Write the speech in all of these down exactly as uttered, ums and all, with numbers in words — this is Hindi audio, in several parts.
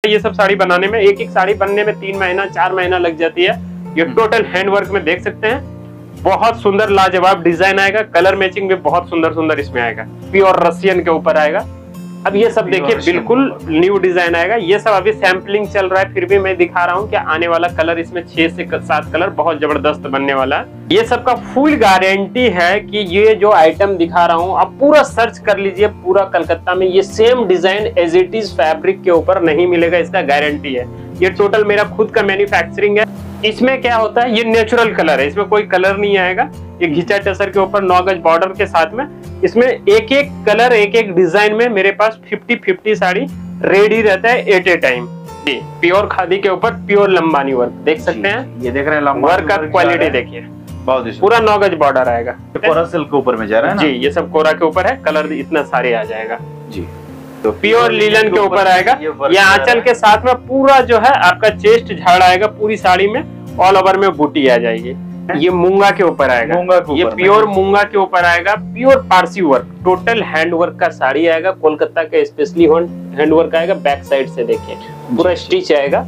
ये सब साड़ी बनाने में, एक एक साड़ी बनने में तीन महीना चार महीना लग जाती है। ये टोटल हैंड वर्क में देख सकते हैं, बहुत सुंदर लाजवाब डिजाइन आएगा। कलर मैचिंग भी बहुत सुंदर सुंदर इसमें आएगा। प्योर रसियन के ऊपर आएगा। अब ये सब देखिए बिल्कुल न्यू डिजाइन आएगा। ये सब अभी सैम्पलिंग चल रहा है, फिर भी मैं दिखा रहा हूँ कि आने वाला कलर इसमें छह से सात कलर बहुत जबरदस्त बनने वाला है। ये सब का फुल गारंटी है कि ये जो आइटम दिखा रहा हूँ आप पूरा सर्च कर लीजिए, पूरा कलकत्ता में ये same design as it is fabric के ऊपर नहीं मिलेगा, इसका गारंटी है। ये टोटल मेरा खुद का मैन्युफैक्चरिंग है। इसमें क्या होता है, ये नेचुरल कलर है, इसमें कोई कलर नहीं आएगा। ये घिचा टसर के ऊपर नौ गज बॉर्डर के साथ में इसमें एक एक कलर एक एक डिजाइन में मेरे पास फिफ्टी फिफ्टी साड़ी रेडी रहता है at a time. Pure khadi के ऊपर प्योर लंबानी वर्क देख सकते हैं। ये देख रहे हैं वर्क का क्वालिटी देखिए, पूरा नौ गज बॉर्डर आएगा। कोरा सिल्क के ऊपर में जा रहा है ना जी, ये सब कोरा के ऊपर है। कलर इतना सारे आ जाएगा जी। तो प्योर लीलन के ऊपर आएगा। ये आंचल के साथ में पूरा जो है आपका चेस्ट झाड़ आएगा, पूरी साड़ी में ऑल ओवर में बूटी आ जाएगी। ये मूंगा के ऊपर आएगा, ये प्योर मूंगा के ऊपर आएगा। Pure Parsi work, total hand work का साड़ी आएगा। कोलकाता का स्पेशली हैंड वर्क आएगा। बैक साइड से देखिए पूरा स्टिच आएगा।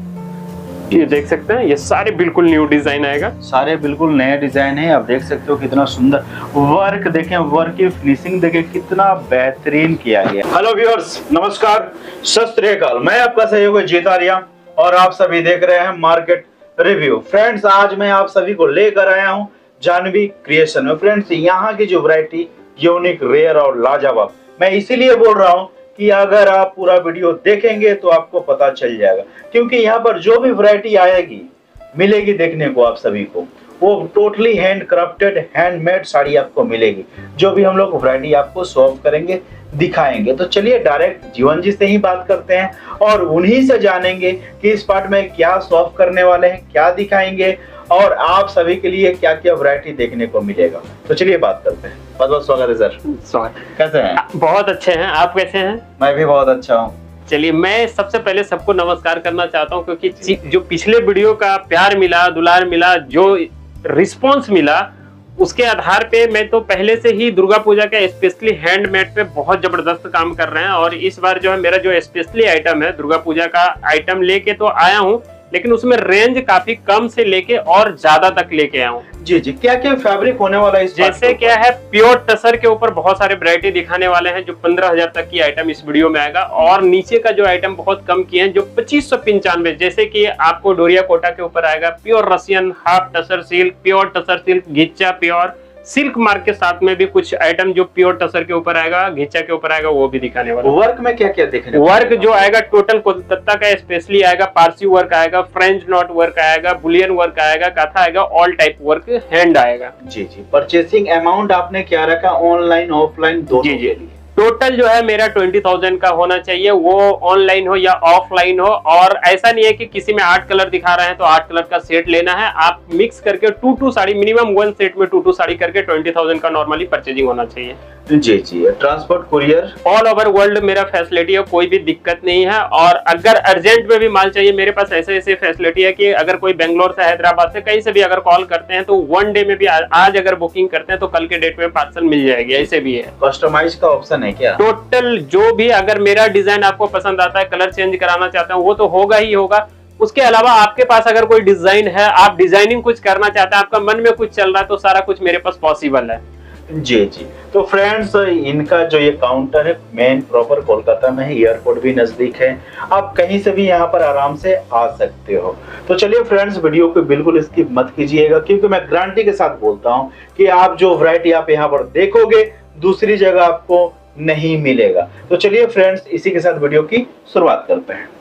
ये देख सकते हैं, ये सारे बिल्कुल न्यू डिजाइन आएगा। सारे बिल्कुल नए डिजाइन है। आप देख सकते हो कितना सुंदर वर्क, देखें वर्क की फिनिशिंग देखें कितना बेहतरीन किया गया। हेलो व्यूअर्स, नमस्कार, सत श्री अकाल। मैं आपका सहयोगी जीतारिया और आप सभी देख रहे हैं मार्केट रिव्यू। फ्रेंड्स, आज मैं आप सभी को लेकर आया हूं जानवी क्रिएशन में। फ्रेंड्स, यहाँ की जो वैरायटी यूनिक, रेयर और लाजवाब, मैं इसीलिए बोल रहा हूं कि अगर आप पूरा वीडियो देखेंगे तो आपको पता चल जाएगा, क्योंकि यहाँ पर जो भी वैरायटी आएगी मिलेगी देखने को आप सभी को, वो totally handcrafted handmade sari आपको मिलेगी। जो भी हम लोग वैरायटी आपको सॉल्व करेंगे, दिखाएंगे। तो चलिए डायरेक्ट जीवन जी से ही बात करते हैं और उन्हीं से जानेंगे कि इस पार्ट में क्या सॉल्व करने वाले हैं, क्या दिखाएंगे और आप सभी के लिए क्या क्या वैरायटी देखने को मिलेगा। तो चलिए बात करते हैं। बहुत बहुत स्वागत है सर। स्वागत। कैसे हैं? बहुत अच्छे हैं, आप कैसे हैं? मैं भी बहुत अच्छा हूँ। चलिए, मैं सबसे पहले सबको नमस्कार करना चाहता हूँ, क्योंकि जो पिछले वीडियो का प्यार मिला, दुलार मिला, जो रिस्पॉन्स मिला, उसके आधार पे मैं तो पहले से ही दुर्गा पूजा के स्पेशली हैंडमेड पे बहुत जबरदस्त काम कर रहे हैं। और इस बार जो है मेरा जो स्पेशली आइटम है, दुर्गा पूजा का आइटम लेके तो आया हूँ, लेकिन उसमें रेंज काफी कम से लेके और ज्यादा तक लेके आया हूँ। जी जी, क्या क्या फैब्रिक होने वाला है इस? जैसे क्या है, प्योर टसर के ऊपर बहुत सारे वैरायटी दिखाने वाले हैं, जो पंद्रह हजार तक की आइटम इस वीडियो में आएगा। और नीचे का जो आइटम बहुत कम किए हैं, जो पच्चीस सौ पंचानवे, जैसे कि आपको डोरिया कोटा के ऊपर आएगा, pure Russian half tussar silk, pure tussar silk, घिच्चा प्योर सिल्क मार्क के साथ में भी कुछ आइटम जो प्योर टसर के ऊपर आएगा, घिच्चा के ऊपर आएगा, वो भी दिखाने वाला। वर्क में क्या क्या देखने? वर्क जो आएगा टोटल कोलकाता का स्पेशली आएगा। पारसी वर्क आएगा, फ्रेंच नॉट वर्क आएगा, बुलियन वर्क आएगा, कथा आएगा, ऑल टाइप वर्क हैंड आएगा। जी जी। परचेसिंग अमाउंट आपने क्या रखा, ऑनलाइन ऑफलाइन दोनों? जी जी, टोटल जो है मेरा ट्वेंटी थाउजेंड का होना चाहिए, वो ऑनलाइन हो या ऑफलाइन हो। और ऐसा नहीं है कि किसी में आठ कलर दिखा रहे हैं तो आठ कलर का सेट लेना है। आप मिक्स करके two two sari, minimum one set में टू टू साड़ी करके ट्वेंटी थाउजेंड का नॉर्मली परचेजिंग होना चाहिए। जी जी। Transport courier all over world मेरा फैसिलिटी है, कोई भी दिक्कत नहीं है। और अगर अर्जेंट में भी माल चाहिए, मेरे पास ऐसे ऐसे फैसिलिटी है कि अगर कोई बेंगलोर से, हैदराबाद से, कहीं से भी अगर कॉल करते हैं तो वन डे में भी, आज अगर बुकिंग करते हैं तो कल के डेट में पार्सल मिल जाएगी, ऐसे भी है। कस्टमाइज का ऑप्शन है क्या? टोटल जो भी, अगर मेरा डिजाइन आपको पसंद आता है, कलर चेंज कराना चाहते हैं, वो तो होगा ही होगा। उसके अलावा आपके पास अगर कोई डिजाइन है, आप डिजाइनिंग कुछ करना चाहते हैं, आपका मन में कुछ चल रहा है, तो सारा कुछ मेरे पास पॉसिबल है। जी जी। तो फ्रेंड्स, इनका जो ये काउंटर है मेन प्रॉपर कोलकाता में है, एयरपोर्ट भी नजदीक है, आप कहीं से भी यहाँ पर आराम से आ सकते हो। तो चलिए फ्रेंड्स, वीडियो को बिल्कुल स्किप मत कीजिएगा, क्योंकि मैं गारंटी के साथ बोलता हूँ कि आप जो वैरायटी आप यहाँ पर देखोगे दूसरी जगह आपको नहीं मिलेगा। तो चलिए फ्रेंड्स, इसी के साथ वीडियो की शुरुआत करते हैं।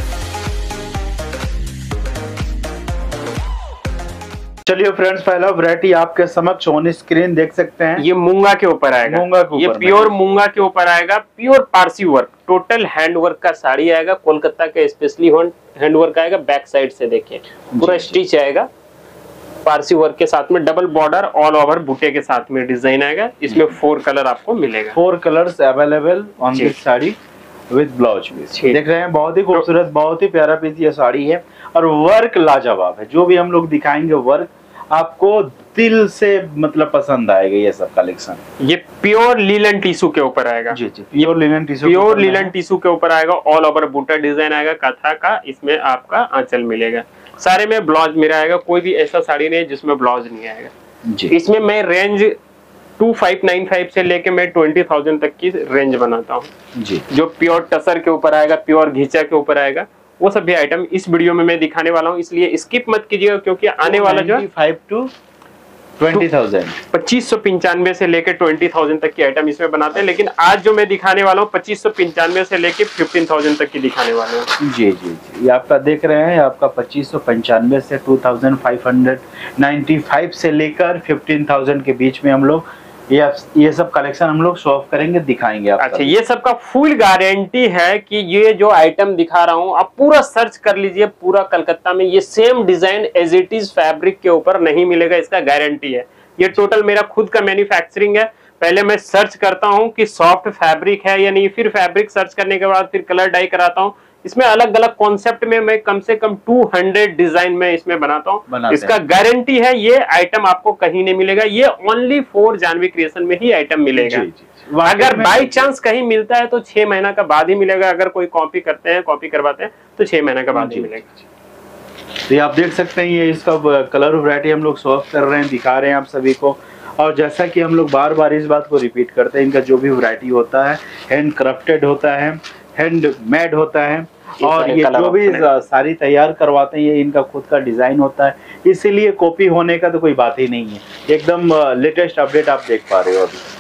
चलिए फ्रेंड्स, पहला वैरायटी आपके समक्ष ऑन स्क्रीन देख सकते हैं। ये मूंगा के ऊपर आएगा, मूंगा के ऊपर, ये प्योर मूंगा के ऊपर आएगा। Pure Parsi work, total hand work का साड़ी आएगा। कोलकाता का स्पेशली हैंड वर्क आएगा। बैक साइड से देखिए पूरा स्टिच आएगा। पारसी वर्क के साथ में डबल बॉर्डर ऑल ओवर बूटे के साथ में डिजाइन आएगा। इसमें फोर कलर आपको मिलेगा। Four colours available on this sari with blouse piece. देख रहे हैं, बहुत ही खूबसूरत, बहुत ही प्यारा पीस ये साड़ी है और वर्क लाजवाब है। जो भी हम लोग दिखाएंगे वर्क आपको दिल से मतलब पसंद आएगा ये सब कलेक्शन। ये प्योर लीलन टिश्यू के ऊपर आएगा। जी जी, pure linen tissue, pure linen tissue के ऊपर आएगा। ऑल ओवर बूटा डिजाइन आएगा कथा का, इसमें आपका आंचल मिलेगा। सारे में ब्लाउज मेरा आएगा, कोई भी ऐसा साड़ी नहीं है जिसमें ब्लाउज नहीं आएगा जी। इसमें मैं range two five nine five से लेके मैं ट्वेंटी थाउजेंड तक की रेंज बनाता हूँ जी। जो प्योर टसर के ऊपर आएगा, प्योर घिचा के ऊपर आएगा, वो सब भी आइटम इस वीडियो में मैं दिखाने वाला हूँ, इसलिए स्किप मत कीजिएगा क्योंकि आने वाला जो फाइव टू ट्वेंटी थाउजेंड पच्चीस सौ पंचानवे से लेके ट्वेंटी थाउजेंड तक की आइटम इसमें बनाते हैं। लेकिन आज जो मैं दिखाने वाला हूँ पच्चीस सौ पंचानवे से लेके फिफ्टीन थाउजेंड तक की दिखाने वाला हूँ। जी जी जी, ये आपका देख रहे हैं आपका पच्चीस सौ पंचानवे से two thousand five hundred ninety five से लेकर फिफ्टीन थाउजेंड के बीच में हम लोग ये ये सब कलेक्शन हम लोग शो ऑफ करेंगे, दिखाएंगे आपको। अच्छा, ये सब का फुल गारंटी है कि ये जो आइटम दिखा रहा हूँ आप पूरा सर्च कर लीजिए, पूरा कलकत्ता में ये same design as it is fabric के ऊपर नहीं मिलेगा, इसका गारंटी है। ये टोटल मेरा खुद का मैन्युफैक्चरिंग है। पहले मैं सर्च करता हूँ कि सॉफ्ट फैब्रिक है या नहीं, फिर फैब्रिक सर्च करने के बाद फिर कलर डाई कराता हूँ। इसमें अलग अलग कॉन्सेप्ट में मैं कम से कम टू हंड्रेड डिजाइन में इसमें बनाता हूँ। इसका गारंटी है ये आइटम आपको कहीं नहीं मिलेगा, ये ओनली फॉर जानवी क्रिएशन में ही आइटम मिलेगा। जी, जी। अगर बाई चांस कहीं मिलता है तो छह महीना का बाद ही मिलेगा। अगर कोई कॉपी करते हैं, कॉपी करवाते हैं तो छह महीना का बाद ही मिलेगा। तो ये आप देख सकते हैं, ये इसका कलर वैरायटी हम लोग शो ऑफ कर रहे हैं, दिखा रहे हैं आप सभी को। और जैसा कि हम लोग बार बार इस बात को रिपीट करते हैं, इनका जो भी वैरायटी होता है हैंड क्राफ्टेड होता है, हैंड मेड होता है, और ये जो भी साड़ी तैयार करवाते हैं ये इनका खुद का डिजाइन होता है, इसीलिए कॉपी होने का तो कोई बात ही नहीं है। एकदम लेटेस्ट अपडेट आप देख पा रहे हो अभी।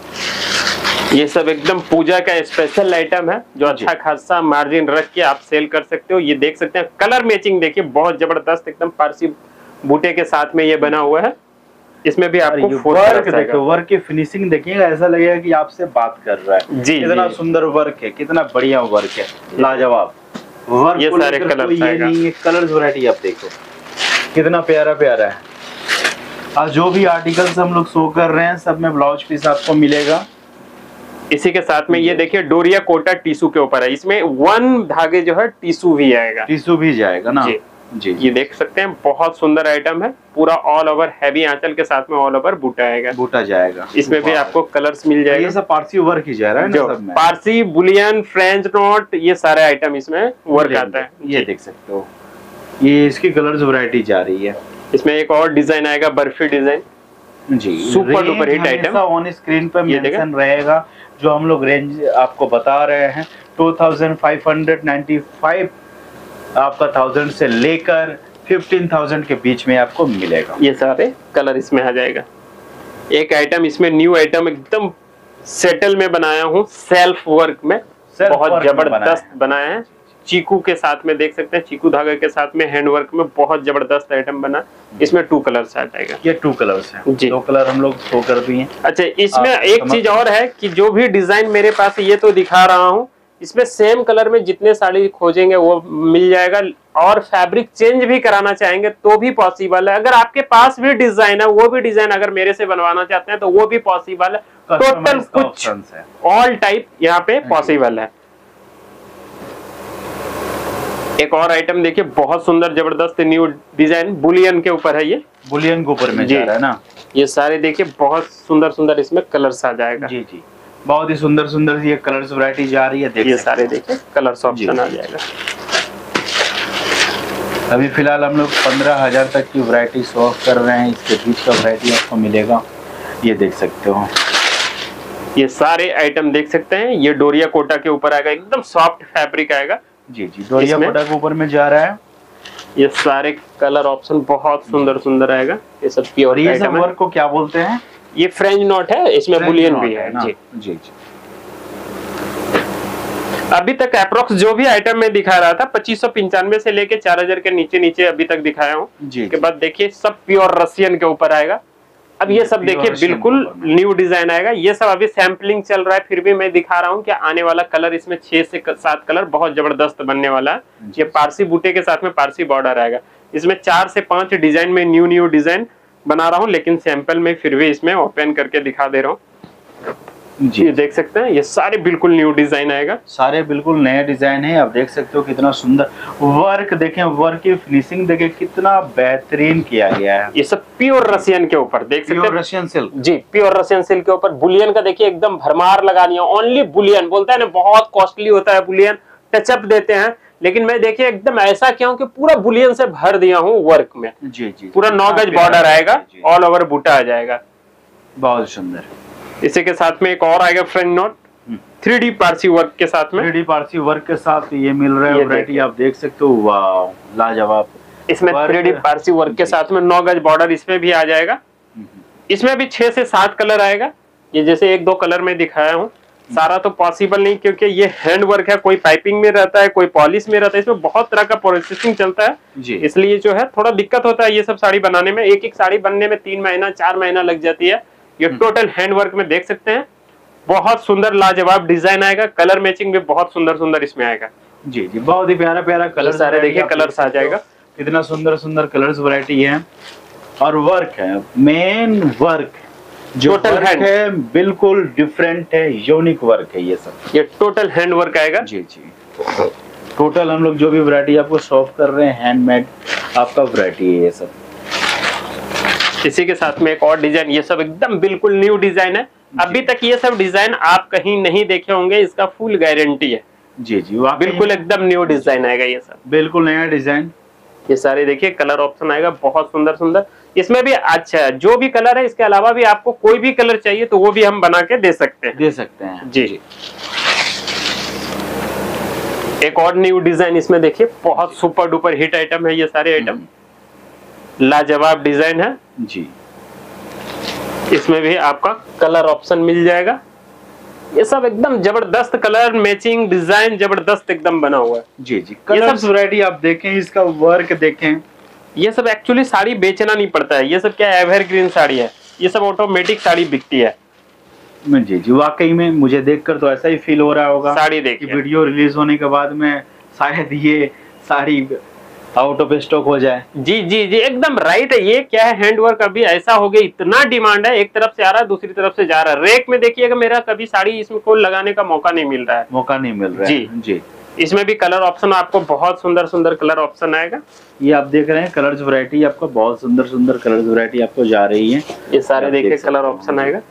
ये सब एकदम पूजा का स्पेशल आइटम है जो अच्छा खासा मार्जिन रख के आप सेल कर सकते हो। ये देख सकते हैं कलर मैचिंग, देखिए बहुत जबरदस्त एकदम पारसी बूटे के साथ में ये बना हुआ है। इसमें भी आपको वर्क देखो, वर्क की फिनिशिंग देखिएगा, ऐसा लगेगा कि आपसे बात कर रहा है जी। कितना सुंदर वर्क है, कितना बढ़िया वर्क है, लाजवाब वर्क। ये सारे कलर ये नहीं है, कलर्स वैरायटी आप देखो कितना प्यारा प्यारा है। आज जो भी आर्टिकल्स हम लोग शो कर रहे हैं सब में ब्लाउज पीस आपको मिलेगा। इसी के साथ में ये देखिए डोरिया कोटा टिश्यू के ऊपर है, इसमें वन धागे जो है टिश्यू भी आएगा, टिश्यू भी जाएगा ना जी। जी ये देख सकते हैं बहुत सुंदर आइटम है, पूरा ऑल ओवर हैवी आंचल के साथ में ऑल ओवर बूटा आएगा, बूटा जाएगा। इसमें भी आपको कलर्स मिल जाएगा। ये सब पारसी वर्क ही जा रहा है ना सब में, पारसी बुलियन फ्रेंच नॉट ये सारे आइटम इसमें वर्क आता है। ये देख सकते हो, ये इसकी कलर्स वैरायटी जा रही है। इसमें एक और डिजाइन आएगा बर्फी डिजाइन जी, super duper hit item on screen पर मेंशन रहेगा। जो हम लोग रेंज आपको बता रहे हैं two thousand five hundred ninety five आपका थाउजेंड से लेकर फिफ्टीन थाउजेंड के बीच में आपको मिलेगा। ये सारे कलर इसमें आ जाएगा। एक आइटम इसमें न्यू आइटम एकदम सेटल में बनाया हूँ, सेल्फ वर्क में, बहुत जबरदस्त बनाया है। चीकू के साथ में देख सकते हैं, चीकू धागे के साथ में हैंड वर्क में बहुत जबरदस्त आइटम बना। इसमें टू कलर्स आ जाएगा। ये टू कलर्स हैं जी, दो कलर हम लोग शो कर दिए। अच्छा, इसमें एक चीज और है कि जो भी डिजाइन मेरे पास ये तो दिखा रहा हूँ, इसमें सेम कलर में जितने साड़ी खोजेंगे वो मिल जाएगा, और फैब्रिक चेंज भी कराना चाहेंगे तो भी पॉसिबल है। अगर आपके पास भी डिजाइन है, वो भी डिजाइन अगर मेरे से बनवाना चाहते हैं तो वो भी पॉसिबल है। टोटल कुछ ऑल टाइप यहाँ पे पॉसिबल है। एक और आइटम देखिए बहुत सुंदर जबरदस्त न्यू डिजाइन बुलियन के ऊपर है, ये बुलियन के ऊपर में जा रहा है ना। ये सारे देखिए बहुत सुंदर सुंदर इसमें कलर्स आ जाएगा जी जी, बहुत ही सुंदर सुंदर ये कलर्स वैरायटी जा रही है। देख ये सारे देखिए कलर्स ऑप्शन आ जाएगा। अभी फिलहाल हम लोग पंद्रह हजार तक की वैरायटी शो ऑफ कर रहे हैं, इसके बीच का वैरायटी आपको मिलेगा। ये देख सकते हो, ये सारे आइटम देख सकते हैं। ये डोरिया कोटा के ऊपर आएगा, एकदम सॉफ्ट फैब्रिक आएगा जी जी, डोरिया कोटा के ऊपर में जा रहा है। ये सारे कलर ऑप्शन बहुत सुंदर सुंदर आएगा। ये सब प्योर ये सब वर्क को क्या बोलते हैं? ये फ्रेंच नॉट है, इसमें बुलियन भी है जी जी जी। अभी तक अप्रोक्स जो भी आइटम में दिखा रहा था पच्चीस सौ पंचानवे से लेके चार हजार के नीचे नीचे अभी तक दिखाया हूँ। के बाद देखिए सब प्योर रसियन के ऊपर आएगा। अब ये सब देखिए बिल्कुल न्यू डिजाइन आएगा। ये सब अभी सैम्पलिंग चल रहा है, फिर भी मैं दिखा रहा हूँ कि आने वाला कलर इसमें छह से सात कलर बहुत जबरदस्त बनने वाला है। ये पारसी बूटे के साथ में पारसी बॉर्डर आएगा। इसमें चार से पांच डिजाइन में न्यू न्यू डिजाइन बना रहा हूँ, लेकिन सैंपल में फिर भी इसमें ओपन करके दिखा दे रहा हूँ जी। ये देख सकते हैं, ये सारे बिल्कुल न्यू डिजाइन आएगा, सारे बिल्कुल नए डिजाइन है। आप देख सकते हो कितना सुंदर वर्क, देखें वर्क की फिनिशिंग देखें कितना बेहतरीन किया गया है। ये सब प्योर रसियन के ऊपर देख सकते हैं, रशियन सिल्क जी, प्योर रसियन सिल्क के ऊपर बुलियन का देखिए एकदम भरमार लगा दिया। ओनली बुलियन बोलता है ना, बहुत कॉस्टली होता है बुलियन, टचअप देते हैं, लेकिन मैं देखिए एकदम ऐसा क्या हूं कि पूरा बुलियन से भर दिया हूं वर्क में। जी जी, पूरा नौ गज बॉर्डर आएगा, ऑल ओवर बूटा आ जाएगा, बहुत सुंदर। इसी के साथ में एक और आएगा front note three D Parsi work के साथ में, थ्री डी पारसी वर्क के साथ ये मिल रहा है वैरायटी, आप देख सकते हो, वाह लाजवाब। इसमें थ्री डी पारसी वर्क के साथ में नौ गज बॉर्डर इसमें भी आ जाएगा। इसमें भी छह से सात कलर आएगा, ये जैसे एक दो कलर में दिखाया हूँ, सारा तो पॉसिबल नहीं क्योंकि ये हैंड वर्क है, कोई पाइपिंग में रहता है, कोई पॉलिश में रहता है, इसमें बहुत तरह का प्रोसेसिंग चलता है जी। इसलिए जो है थोड़ा दिक्कत होता है ये सब साड़ी बनाने में, एक एक साड़ी बनने में तीन महीना चार महीना लग जाती है। ये टोटल हैंड वर्क में देख सकते हैं, बहुत सुंदर लाजवाब डिजाइन आएगा, कलर मैचिंग भी बहुत सुंदर सुंदर इसमें आएगा। जी जी, बहुत ही प्यारा प्यारा कलर, सारे देखिए कलर्स आ जाएगा, कितना सुंदर सुंदर कलर्स वैरायटी है। और वर्क है, मेन वर्क जो टोटल हैंड है बिल्कुल डिफरेंट है, यूनिक वर्क है ये सब, ये टोटल हैंड वर्क आएगा। जी जी, टोटल हम लोग जो भी वैरायटी आपको सर्व कर रहे हैं हैंडमेड आपका वैरायटी है ये सब। इसी के साथ में एक और डिजाइन, ये सब एकदम बिल्कुल न्यू डिजाइन है, अभी तक ये सब डिजाइन आप कहीं नहीं देखे होंगे, इसका फुल गारंटी है। जी जी, बिल्कुल एकदम न्यू डिजाइन आएगा, ये सब बिल्कुल नया डिजाइन। ये सारे देखिए कलर ऑप्शन आएगा बहुत सुंदर सुंदर, इसमें भी अच्छा जो भी कलर है, इसके अलावा भी आपको कोई भी कलर चाहिए तो वो भी हम बना के दे सकते हैं दे सकते हैं जी, जी। एक और न्यू डिजाइन इसमें देखिए, बहुत सुपर डुपर हिट आइटम है ये सारे आइटम, लाजवाब डिजाइन है जी। इसमें भी आपका कलर ऑप्शन मिल जाएगा, ये सब एकदम जबरदस्त कलर मैचिंग डिजाइन जबरदस्त एकदम बना हुआ है जी जी। कलर्स वैरायटी आप देखें, इसका वर्क देखें, ये सब एक्चुअली साड़ी बेचना नहीं पड़ता है, ये सब क्या एवरग्रीन साड़ी है, ये सब ऑटोमेटिक साड़ी बिकती है। जी जी, वाकई में मुझे देखकर तो ऐसा ही फील हो रहा होगा साड़ी देखिए, वीडियो रिलीज होने के बाद में शायद ये साड़ी आउट ऑफ स्टॉक हो जाए। जी जी जी, एकदम राइट है। ये क्या है, हैंडवर्क अभी ऐसा हो गया, इतना डिमांड है, एक तरफ से आ रहा है दूसरी तरफ से जा रहा है। रेक में देखिएगा मेरा कभी साड़ी इसमें कोई लगाने का मौका नहीं मिल रहा है, मौका नहीं मिल रहा है जी जी। इसमें भी कलर ऑप्शन आपको बहुत सुंदर सुंदर कलर ऑप्शन आएगा, ये आप देख रहे हैं कलर्स वैरायटी आपको बहुत सुंदर सुंदर कलर्स वैरायटी आपको जा रही है, ये सारे देखिए कलर ऑप्शन आएगा,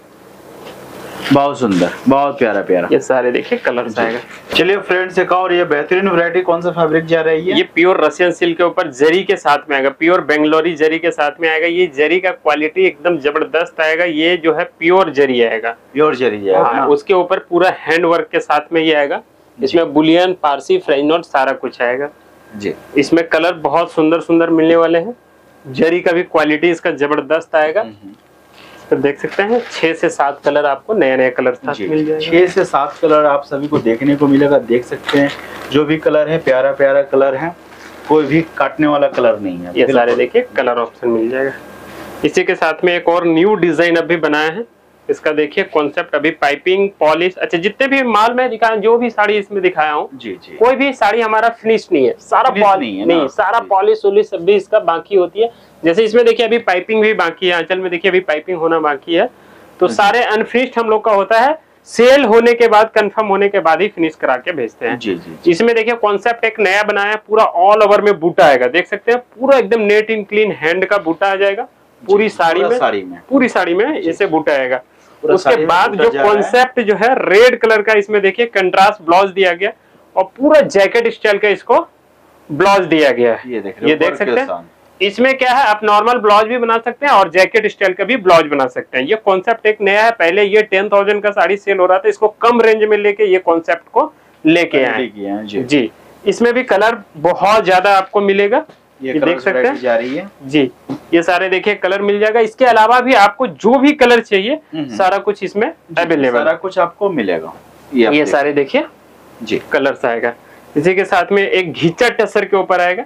बहुत सुंदर बहुत प्यारा प्यारा, ये सारे देखिए कलर्स आएगा। चलिए फ्रेंड्स, एक और ये बेहतरीन वैरायटी कौन सा फैब्रिक जा रही है, ये प्योर रशियन सिल्क के ऊपर जरी के साथ में आएगा, प्योर बेंगलोरी जरी के साथ में आएगा। ये जरी का क्वालिटी एकदम जबरदस्त आएगा, ये जो है प्योर जरी आएगा, प्योर जरी है। हाँ, उसके ऊपर पूरा हैंड वर्क के साथ में ये आएगा, इसमें बुलियन पारसी फ्रेंच नोट सारा कुछ आएगा जी। इसमें कलर बहुत सुंदर सुंदर मिलने वाले हैं, जरी का भी क्वालिटी इसका जबरदस्त आएगा, तो देख सकते हैं छह से सात कलर आपको नए नए कलर साथ मिल जाएगा, छह से सात कलर आप सभी को देखने को मिलेगा। देख सकते हैं जो भी कलर है प्यारा प्यारा कलर है, कोई भी काटने वाला कलर नहीं है, ये सारे देखिए कलर ऑप्शन मिल जाएगा। इसी के साथ में एक और न्यू डिजाइन अभी बनाया है, इसका देखिए कॉन्सेप्ट अभी पाइपिंग पॉलिश, अच्छा जितने भी माल में दिखाया, जो भी साड़ी इसमें दिखाया हूँ जी जी, कोई भी साड़ी हमारा फिनिश नहीं है, सारा पॉलिश नहीं, नहीं सारा पॉलिश वॉलिश सब भी इसका बाकी होती है। जैसे इसमें देखिए अभी पाइपिंग भी बाकी है, आंचल में देखिए अभी पाइपिंग होना बाकी है, तो सारे अनफिनिश्ड हम लोग का होता है, सेल होने के बाद कंफर्म होने के बाद ही फिनिश करा के भेजते हैं जी जी। इसमें देखिए कॉन्सेप्ट एक नया बनाया है, पूरा ऑल ओवर में बूटा आएगा, देख सकते हैं पूरा एकदम नेट इन क्लीन हैंड का बूटा आ जाएगा पूरी साड़ी में, साड़ी में पूरी साड़ी में ऐसे बूटा आएगा। उसके बाद जो कॉन्सेप्ट जो है रेड कलर का, इसमें देखिए कंट्रास्ट ब्लाउज दिया गया और पूरा जैकेट स्टाइल का इसको ब्लाउज दिया गया है, ये देख, ये देख सकते हैं। इसमें क्या है, आप नॉर्मल ब्लाउज भी बना सकते हैं और जैकेट स्टाइल का भी ब्लाउज बना सकते हैं। ये कॉन्सेप्ट एक नया है, पहले ये टेन थाउजेंड का साड़ी सेल हो रहा था, इसको कम रेंज में लेके ये कॉन्सेप्ट को लेके आए जी।, जी इसमें भी कलर बहुत ज्यादा आपको मिलेगा, ये, ये देख सकते हैं जा रही है जी। ये सारे देखिए कलर मिल जाएगा, इसके अलावा भी आपको जो भी कलर चाहिए सारा कुछ इसमें अवेलेबल, सारा कुछ आपको मिलेगा। ये, ये सारे देखिए जी कलर्स आएगा। इसी के साथ में एक घिचा टसर के ऊपर आएगा,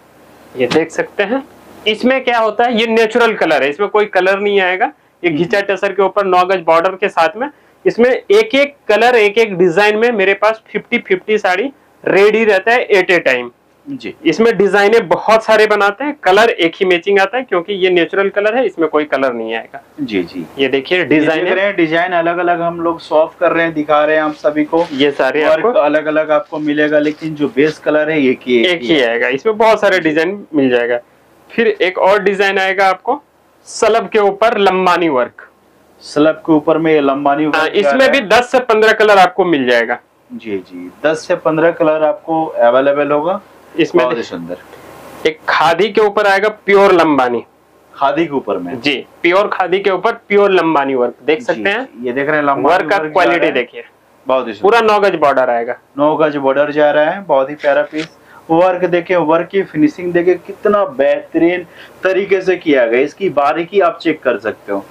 ये देख सकते हैं। इसमें क्या होता है, ये नेचुरल कलर है, इसमें कोई कलर नहीं आएगा। ये घिचा टसर के ऊपर नौ गज बॉर्डर के साथ में, इसमें एक एक कलर एक एक डिजाइन में मेरे पास फिफ्टी फिफ्टी साड़ी रेडी रहता है एट ए टाइम जी। इसमें डिजाइनें बहुत सारे बनाते हैं, कलर एक ही मैचिंग आता है क्योंकि ये नेचुरल कलर है, इसमें कोई कलर नहीं आएगा जी जी। ये देखिए डिजाइन डिजाइन अलग अलग हम लोग सॉल्व कर रहे हैं, दिखा रहे हैं आप सभी को, ये सारे आपको अलग अलग आपको मिलेगा, लेकिन जो बेस कलर है एक ही एक ही आएगा। इसमें बहुत सारे डिजाइन मिल जाएगा। फिर एक और डिजाइन आएगा आपको सलब के ऊपर लंबानी वर्क, स्लब के ऊपर में ये लंबानी वर्क जा इसमें रहा भी है। दस से पंद्रह कलर आपको मिल जाएगा। जी जी, दस से पंद्रह कलर आपको अवेलेबल होगा। इसमें बहुत ही सुंदर। एक खादी के ऊपर आएगा प्योर लंबानी, खादी के ऊपर में जी प्योर खादी के ऊपर प्योर लंबानी वर्क देख सकते जी, हैं। ये देख रहे हैं लंबानी वर्क का वर्क जा क्वालिटी रहा है। देखिए, बहुत ही सुंदर। पूरा नौ गज बॉर्डर आएगा। नौ गज बॉर्डर जा रहा है, बहुत ही प्यारा पीस। वर्क देखे, वर्क की फिनिशिंग देखे कितना बेहतरीन तरीके से किया गया, इसकी बारीकी आप चेक कर सकते हो।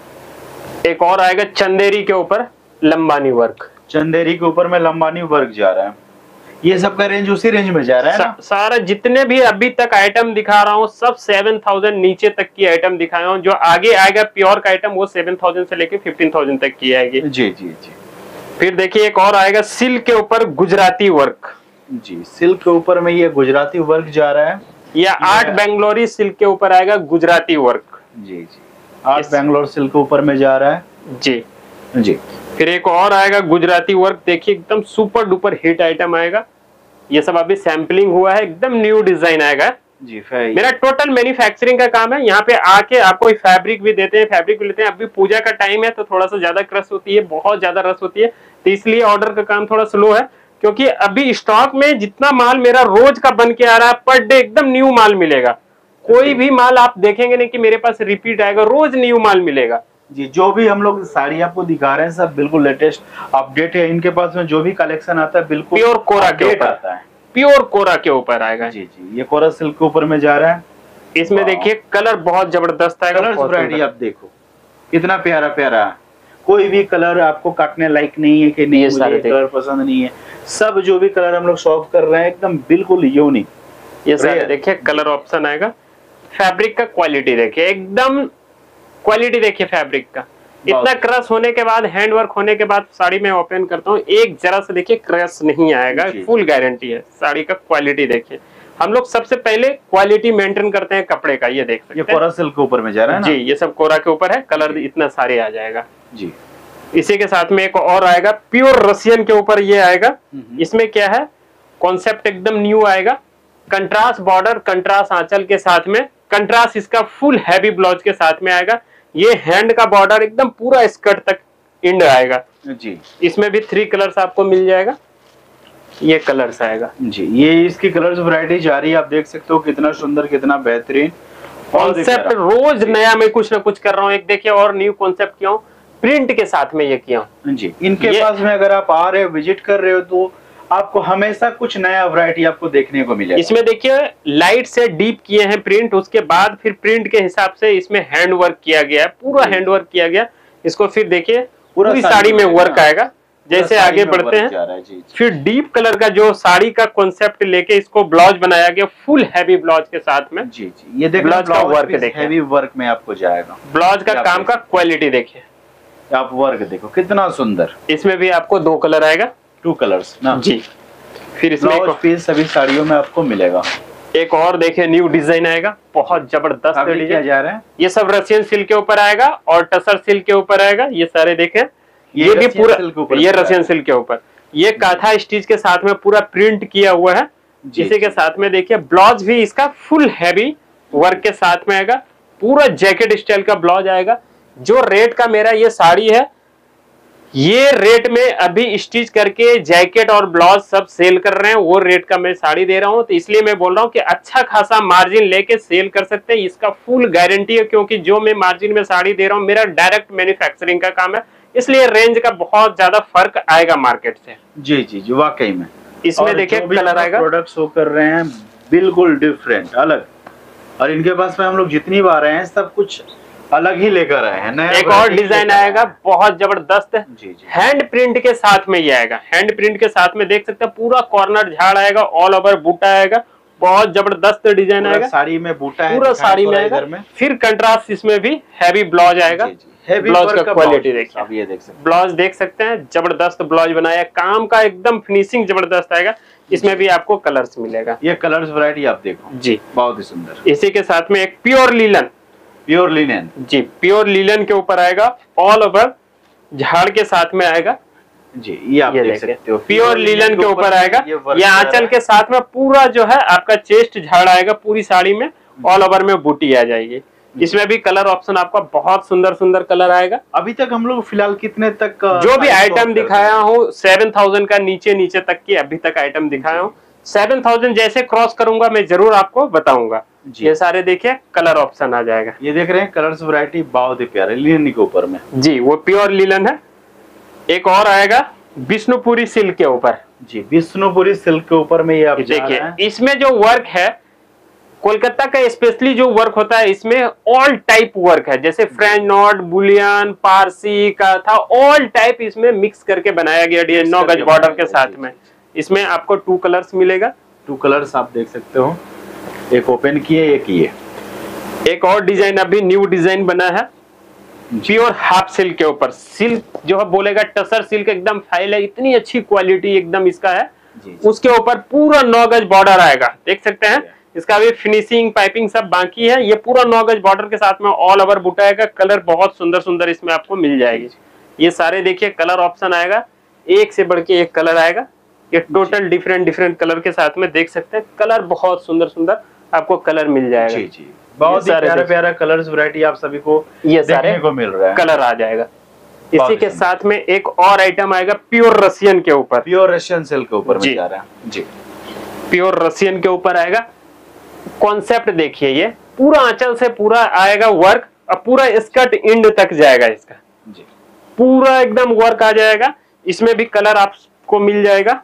एक और आएगा चंदेरी के ऊपर लंबानी वर्क, चंदेरी के ऊपर में लंबानी वर्क जा रहा है। ये सब का रेंज उसी रेंज में जा रहा है ना? सारा जितने भी अभी तक आइटम दिखा रहा हूँ सब सेवन थाउजेंड नीचे तक की आइटम दिखाया हूँ। जो आगे आएगा प्योर का आइटम वो सेवन थाउजेंड से लेके फिफ्टीन थाउजेंड तक की आएगी। जी जी जी। फिर देखिए एक और आएगा सिल्क के ऊपर गुजराती वर्क, जी सिल्क के ऊपर में ये गुजराती वर्क जा रहा है। या आर्ट बेंगलोरी सिल्क के ऊपर आएगा गुजराती वर्क। जी जी, आर्ट बेंगलोर सिल्क के ऊपर में जा रहा है। जी जी। फिर एक और आएगा गुजराती वर्क, देखिए एकदम सुपर डुपर हिट आइटम आएगा। ये सब अभी सैंपलिंग हुआ है, एकदम न्यू डिजाइन आएगा। जी मेरा टोटल मैन्युफैक्चरिंग का काम है। यहाँ पे आके आपको फैब्रिक भी देते हैं, फैब्रिक भी लेते हैं। अभी पूजा का टाइम है तो थोड़ा सा ज्यादा क्रश होती है, बहुत ज्यादा रस होती है, तो इसलिए ऑर्डर का काम थोड़ा स्लो है। क्योंकि अभी स्टॉक में जितना माल मेरा रोज का बन के आ रहा है, पर डे एकदम न्यू माल मिलेगा। कोई भी माल आप देखेंगे नहीं कि मेरे पास रिपीट आएगा, रोज न्यू माल मिलेगा। जी, जो भी हम लोग साड़ी आपको दिखा रहे हैं सब बिल्कुल लेटेस्ट अपडेट है। इनके पास में जो भी कलेक्शन आता है बिल्कुल प्योर कोरा के ऊपर आता है, प्योर कोरा के ऊपर आएगा। जी जी, ये कोरा सिल्क के ऊपर में जा रहा है। इसमें देखिए कलर बहुत जबरदस्त आएगा। कलर वैरायटी आप देखो कितना प्यारा प्यारा है। कोई भी कलर आपको काटने लायक नहीं है कि नहीं ये मुझे सारे कलर पसंद नहीं है। सब जो भी कलर हम लोग शॉप कर रहे हैं एकदम बिल्कुल यूनिक। ये सारे देखिए कलर ऑप्शन आएगा। फैब्रिक का क्वालिटी देखिए, एकदम क्वालिटी देखिए फैब्रिक का। इतना क्रश होने के बाद, हैंड वर्क होने के बाद साड़ी में ओपन करता हूँ, एक जरा से देखिए क्रश नहीं आएगा, फुल गारंटी है। साड़ी का क्वालिटी देखिए, हम लोग सबसे पहले क्वालिटी मेंटेन करते हैं कपड़े का। ये देख सकते हैं, ये कोरा सिल्क के ऊपर में जा रहा है ना? जी, ये सब कोरा के ऊपर है। कलर इतना सारे आ जाएगा जी। इसी के साथ में एक और आएगा प्योर रसियन के ऊपर, ये आएगा। इसमें क्या है, कॉन्सेप्ट एकदम न्यू आएगा। कंट्रास्ट बॉर्डर, कंट्रास्ट आंचल के साथ में, कंट्रास्ट इसका फुल हैवी ब्लाउज के साथ में आएगा। ये हैंड का बॉर्डर एकदम पूरा स्कर्ट तक इंड आएगा जी। इसमें भी थ्री कलर्स आपको मिल जाएगा। ये कलर्स आएगा जी, ये इसकी कलर्स वैरायटी जा रही है। आप देख सकते हो कितना सुंदर, कितना बेहतरीन कॉन्सेप्ट। रोज नया मैं कुछ ना कुछ कर रहा हूँ। एक देखिए और न्यू कॉन्सेप्ट किया हूँ, प्रिंट के साथ में ये किया हूँ जी। इनके पास में अगर आप आ रहे हो, विजिट कर रहे हो, तो आपको हमेशा कुछ नया वैरायटी आपको देखने को मिलेगा। इसमें देखिए लाइट से डीप किए हैं प्रिंट, उसके बाद फिर प्रिंट के हिसाब से इसमें हैंड वर्क किया गया है, पूरा हैंड वर्क किया गया। इसको फिर देखिए पूरी साड़ी में वर्क आएगा। जैसे आगे बढ़ते हैं, जी, जी। फिर डीप कलर का जो साड़ी का कॉन्सेप्ट लेके इसको ब्लाउज बनाया गया, फुल हैवी ब्लाउज के साथ में। जी जी, ये देखिए ब्लाउज का वर्क देखिए, हैवी वर्क में आपको जाएगा। ब्लाउज का काम का क्वालिटी देखिए, आप वर्क देखो कितना सुंदर। इसमें भी आपको दो कलर आएगा, टू कलर्स ना जी। फिर इसमें पीस सभी साड़ियों में आपको मिलेगा। एक और देखिए न्यू डिजाइन आएगा, बहुत जबरदस्त डिजाइन जा रहा है। ये सब रशियन सिल्क के ऊपर आएगा और टसर सिल्क के ऊपर आएगा। ये सारे देखें, ये, ये भी पूरा ये रशियन सिल्क के ऊपर, ये काथा स्टिच के साथ में पूरा प्रिंट किया हुआ है। इसी के साथ में देखिए ब्लाउज भी इसका फुल हैवी वर्क के साथ में आएगा, पूरा जैकेट स्टाइल का ब्लाउज आएगा। जो रेट का मेरा ये साड़ी है, ये रेट में अभी स्टिच करके जैकेट और ब्लाउज सब सेल कर रहे हैं, वो रेट का मैं साड़ी दे रहा हूं। तो इसलिए मैं बोल रहा हूं कि अच्छा खासा मार्जिन लेके सेल कर सकते हैं। इसका फुल गारंटी है, क्योंकि जो मैं मार्जिन में साड़ी दे रहा हूं मेरा डायरेक्ट मैन्युफैक्चरिंग का काम है, इसलिए रेंज का बहुत ज्यादा फर्क आएगा मार्केट से। जी जी जी, वाकई में। इसमें देखिए कलर आएगा, प्रोडक्ट शो कर रहे हैं बिल्कुल डिफरेंट, अलग। और इनके पास में हम लोग जितनी बार आए हैं सब कुछ अलग ही लेकर आए हैं। नया एक और डिजाइन आएगा बहुत जबरदस्त, जी जी, हैंड प्रिंट के साथ में ये आएगा। हैंड प्रिंट के साथ में देख सकते हैं पूरा कॉर्नर झाड़ आएगा, ऑल ओवर बूटा आएगा, बहुत जबरदस्त डिजाइन आएगा। साड़ी में बूटा है, पूरा साड़ी में आएगा। फिर कंट्रास्ट इसमें भी हैवी ब्लाउज आएगा। ब्लाउज का क्वालिटी देखिए, आप ये देख सकते हैं, ब्लाउज देख सकते हैं, जबरदस्त ब्लाउज बनाया, काम का एकदम फिनिशिंग जबरदस्त आएगा। इसमें भी आपको कलर्स मिलेगा। ये कलर्स वैरायटी आप देखो जी, बहुत ही सुंदर। इसी के साथ में एक प्योर लिलन, प्योर लिनन जी, प्योर लिलन के ऊपर आएगा, ऑल ओवर झाड़ के साथ में आएगा जी। ये आप ये देख सकते हो, प्योर लिलन के ऊपर आएगा। ये आंचल के साथ में पूरा जो है आपका चेस्ट झाड़ आएगा, पूरी साड़ी में ऑल ओवर में बूटी आ जाएगी। इसमें भी कलर ऑप्शन आपका बहुत सुंदर सुंदर कलर आएगा। अभी तक हम लोग फिलहाल कितने तक जो भी आइटम दिखाया हूँ सेवन थाउजेंड का नीचे नीचे तक की अभी तक आइटम दिखाया हूँ। सेवन थाउजेंड जैसे क्रॉस करूंगा मैं जरूर आपको बताऊंगा। ये सारे देखिए कलर ऑप्शन आ जाएगा। ये देख रहे हैं कलर्स वैरायटी बहुत ही प्यारे लिनन के ऊपर में जी, वो प्योर लिनन है। एक और आएगा विष्णुपुरी सिल्क के ऊपर जी, विष्णुपुरी सिल्क के ऊपर में ये आप देखिए। इसमें जो वर्क है कोलकाता का स्पेशली जो वर्क होता है इसमें ऑल टाइप वर्क है, जैसे फ्रेंच नॉट, बुलियन, पारसी का था, ऑल टाइप इसमें मिक्स करके बनाया गया डिजाइन नौ गज बॉर्डर के साथ में। इसमें आपको टू कलर्स मिलेगा। टू कलर्स आप देख सकते हो, एक ओपन किए एक ये। एक और डिजाइन अभी न्यू डिजाइन बना है प्योर हाफ सिल्क के ऊपर। सिल्क जो है बोलेगा टसर सिल्क एकदम फाइल है, इतनी अच्छी क्वालिटी एकदम इसका है। उसके ऊपर पूरा नौ गज बॉर्डर आएगा, देख सकते हैं। इसका भी फिनिशिंग पाइपिंग सब बाकी है। ये पूरा नौ गज बॉर्डर के साथ में ऑल ओवर बूटा आएगा। कलर बहुत सुंदर सुंदर इसमें आपको मिल जाएगी। ये सारे देखिए कलर ऑप्शन आएगा, एक से बढ़ के एक कलर आएगा। ये टोटल डिफरेंट डिफरेंट कलर के साथ में देख सकते हैं। कलर बहुत सुंदर सुंदर आपको कलर मिल जाएगा। जी जी, बहुत ही प्यारा प्यारा कलर्स वैरायटी आप सभी को ये देखने को मिल रहा है। कलर आ जाएगा। इसी के साथ में एक और आइटम आएगा प्योर रशियन के ऊपर। प्योर रशियन सिल्क के ऊपर में जा रहा है जी। प्योर रशियन के ऊपर आएगा। कॉन्सेप्ट देखिए, ये पूरा आंचल से पूरा आएगा वर्क और पूरा स्कर्ट इंड तक जाएगा इसका जी। पूरा एकदम वर्क आ जाएगा। इसमें भी कलर आपको मिल जाएगा।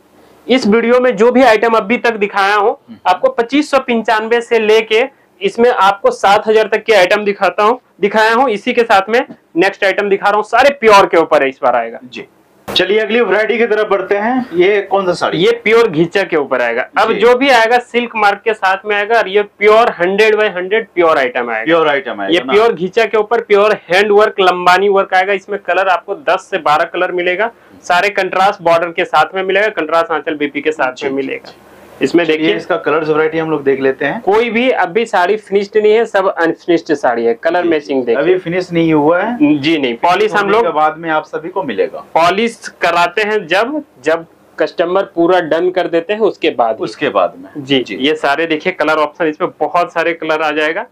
इस वीडियो में जो भी आइटम अभी तक दिखाया हूं आपको पच्चीस सौ पंचानवे से लेके इसमें आपको सात हजार तक के आइटम दिखाता हूं दिखाया हूं। इसी के साथ में नेक्स्ट आइटम दिखा रहा हूं, सारे प्योर के ऊपर है इस बार आएगा जी। चलिए अगली वैरायटी की तरफ बढ़ते हैं। ये कौन सा साड़ी? ये प्योर घिचा के ऊपर आएगा। अब जो भी आएगा सिल्क मार्क के साथ में आएगा और ये pure hundred by hundred pure item आएगा। प्योर आइटम आएगा। ये प्योर घिचा के ऊपर pure hand work Lambani work आएगा। इसमें कलर आपको दस से बारह कलर मिलेगा। सारे कंट्रास्ट बॉर्डर के साथ में मिलेगा, कंट्रास्ट आंचल बीपी के साथ में मिलेगा। इसमें देखिए इसका कलर्स वैरायटी हम लोग देख लेते हैं। कोई भी अभी साड़ी फिनिश्ड नहीं है, सब अनफिनिश्ड साड़ी है। कलर मैचिंग देखिए, अभी फिनिश नहीं हुआ है जी नहीं। पॉलिश हम लोग बाद में आप सभी को मिलेगा। पॉलिश कराते हैं जब जब कस्टमर पूरा डन कर देते हैं उसके बाद उसके बाद में जी जी। ये सारे देखिए कलर ऑप्शन, इसमें बहुत सारे कलर आ जाएगा।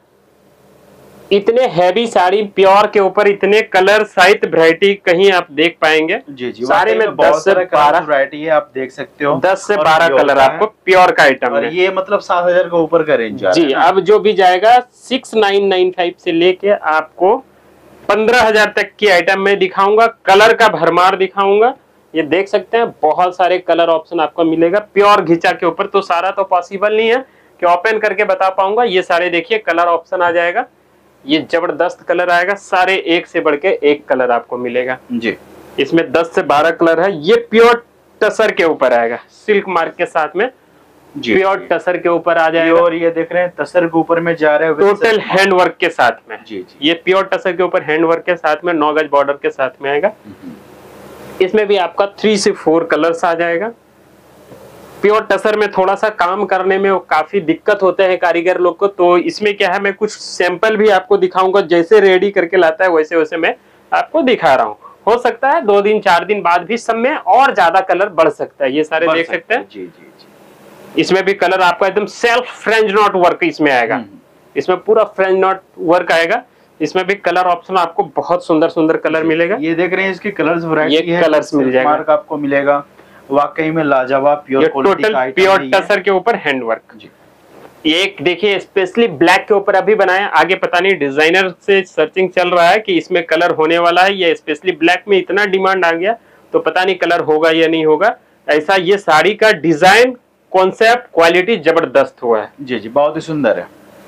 इतने हैवी साड़ी प्योर के ऊपर इतने कलर साइज वैरायटी कहीं आप देख पाएंगे जी जी। सारे में दस से बारह वैरायटी है, आप देख सकते हो। दस से बारह कलर आपको प्योर का आइटम और ये मतलब सात हजार के ऊपर का रेंज जी। अब जो भी जाएगा सिक्स नाइन नाइन फाइव से लेके आपको पंद्रह हजार तक की आइटम में दिखाऊंगा। कलर का भरमार दिखाऊंगा। ये देख सकते हैं बहुत सारे कलर ऑप्शन आपको मिलेगा प्योर घिचा के ऊपर। तो सारा तो पॉसिबल नहीं है कि ओपन करके बता पाऊंगा। ये सारे देखिए कलर ऑप्शन आ जाएगा। ये जबरदस्त कलर आएगा, सारे एक से बढ़ के एक कलर आपको मिलेगा जी। इसमें दस से बारह कलर है। ये प्योर टसर के ऊपर आएगा, सिल्क मार्क के साथ में जी। प्योर टसर के ऊपर आ जाएगा। और ये देख रहे हैं टसर के ऊपर में जा रहे हैं टोटल हैंड वर्क के साथ में जी जी। ये प्योर टसर के ऊपर हैंड वर्क के साथ में नौ गज बॉर्डर के साथ में आएगा। इसमें भी आपका थ्री से फोर कलर्स आ जाएगा। प्योर टसर में थोड़ा सा काम करने में काफी दिक्कत होते हैं कारीगर लोग को, तो इसमें क्या है मैं कुछ सैंपल भी आपको दिखाऊंगा। जैसे रेडी करके लाता है वैसे वैसे मैं आपको दिखा रहा हूँ। हो सकता है दो दिन चार दिन बाद भी सब में और ज्यादा कलर बढ़ सकता है। ये सारे देख सकते हैं जी जी जी। इसमें भी कलर आपका एकदम सेल्फ फ्रेंच नॉट वर्क इसमें आएगा। इसमें पूरा फ्रेंच नॉट वर्क आएगा। इसमें भी कलर ऑप्शन आपको बहुत सुंदर सुंदर कलर मिलेगा। ये देख रहे हैं इसकी कलर्स वैरायटी है, कलर्स मिल जाएगा। मार्क आपको मिलेगा वाकई में लाजवाब प्योर क्वालिटी का प्योर टसर के ऊपर हैंड वर्क जी। एक देखिए स्पेशली ब्लैक के ऊपर अभी बनाया। आगे पता नहीं डिजाइनर से सर्चिंग चल रहा है कि इसमें कलर होने वाला है। ये स्पेशली ब्लैक में इतना डिमांड आ गया तो पता नहीं कलर होगा या नहीं होगा। ऐसा ये साड़ी का डिजाइन कॉन्सेप्ट क्वालिटी जबरदस्त हुआ है जी जी, बहुत ही सुंदर है।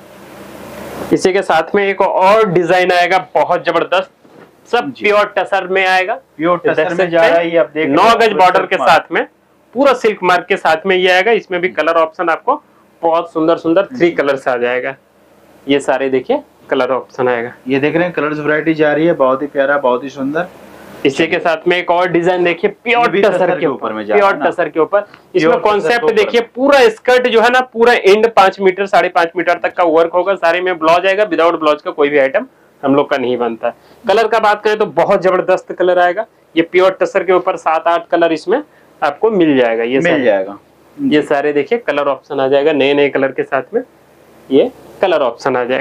इसी के साथ में एक और डिजाइन आएगा बहुत जबरदस्त, सब प्योर टसर में आएगा। प्योर टसर में जा रहा है। ये आप देख नौ गज बॉर्डर के साथ में पूरा सिल्क मार्क के साथ में ये आएगा। इसमें भी कलर ऑप्शन आपको बहुत सुंदर सुंदर थ्री कलर्स आ जाएगा। ये सारे देखिए कलर ऑप्शन आएगा। ये देख रहे हैं कलर्स वैरायटी जा रही है, बहुत ही प्यारा बहुत ही सुंदर। इसी के साथ में एक और डिजाइन देखिए प्योर टसर के ऊपर में प्योर टसर के ऊपर। इसमें कॉन्सेप्ट देखिए पूरा स्कर्ट जो है ना पूरा एंड पांच मीटर साढ़े पांच मीटर तक का वर्क होगा। सारे में ब्लाउज आएगा। विदाउट ब्लाउज का कोई भी आइटम हम लोग का नहीं बनता। कलर का बात करें तो बहुत जबरदस्त कलर आएगा। ये प्योर टसर के ऊपर सात आठ कलर इसमें आपको मिल जाएगा। ये मिल जाएगा। ये सारे देखिए कलर ऑप्शन आ जाएगा। नए नए कलर के साथ में ये कलर ऑप्शन आ जाएगा।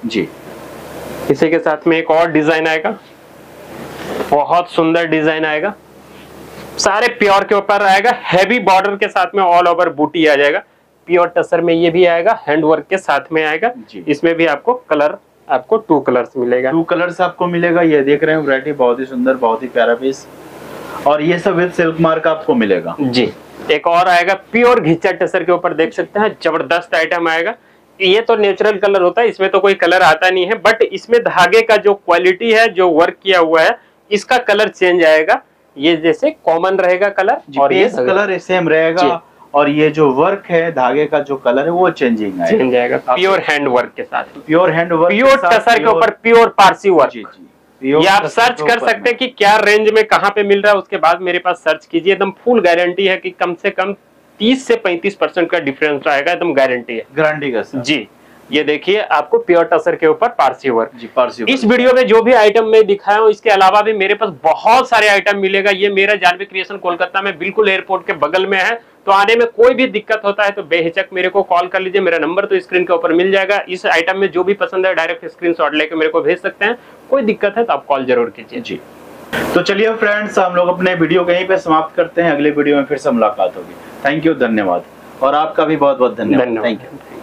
जी। इसी के साथ में एक और डिजाइन आएगा, बहुत सुंदर डिजाइन आएगा, सारे प्योर के ऊपर आएगा, हैवी बॉर्डर के साथ में ऑल ओवर बूटी आ जाएगा, प्योर टसर में ये भी आएगा, हैंड वर्क के साथ में आएगा। इसमें भी आपको कलर, आपको टू कलर्स मिलेगा, टू कलर्स आपको मिलेगा। ये देख रहे हैं वैरायटी बहुत ही सुंदर, बहुत ही प्यारा पीस, और ये सब विद सिल्क मार्क आपको मिलेगा जी। एक और आएगा प्योर घिच्चा टसर के ऊपर, देख सकते हैं जबरदस्त आइटम आएगा। ये तो नेचुरल कलर होता है, इसमें तो कोई कलर आता नहीं है, बट इसमें धागे का जो क्वालिटी है, जो वर्क किया हुआ है, इसका कलर चेंज आएगा। ये जैसे कॉमन रहेगा कलर, और ये कलर सेम रहेगा, और ये जो वर्क है धागे का जो कलर है वो चेंजिंग आएगा, चेंज आएगा। प्योर हैंड वर्क के साथ, pure hand work, pure tussar के ऊपर प्योर पारसी वर्क। जी जी। ये आप सर्च कर सकते हैं कि क्या रेंज में कहाँ पे मिल रहा है, उसके बाद मेरे पास सर्च कीजिए। एकदम फुल गारंटी है कि कम से कम तीस से पैंतीस परसेंट का डिफरेंस आएगा, एकदम गारंटी है, गारंटी का सर। जी। ये देखिए आपको प्योर टसर के ऊपर पारसी वर्क जी, पारसी। इस वीडियो में जो भी आइटम मैं दिखाया हूँ, इसके अलावा भी मेरे पास बहुत सारे आइटम मिलेगा। ये मेरा जानवी क्रिएशन कोलकाता में बिल्कुल एयरपोर्ट के बगल में है, तो आने में कोई भी दिक्कत होता है तो बेहिचक मेरे को कॉल कर लीजिए, मेरा नंबर तो स्क्रीन के ऊपर मिल जाएगा। इस आइटम में जो भी पसंद है डायरेक्ट स्क्रीनशॉट लेके मेरे को भेज सकते हैं, कोई दिक्कत है तो आप कॉल जरूर कीजिए जी। तो चलिए फ्रेंड्स, हम लोग अपने वीडियो कहीं पे समाप्त करते हैं, अगले वीडियो में फिर से मुलाकात होगी। थैंक यू, धन्यवाद, और आपका भी बहुत बहुत धन्यवाद। धन्यवाद। Thank you.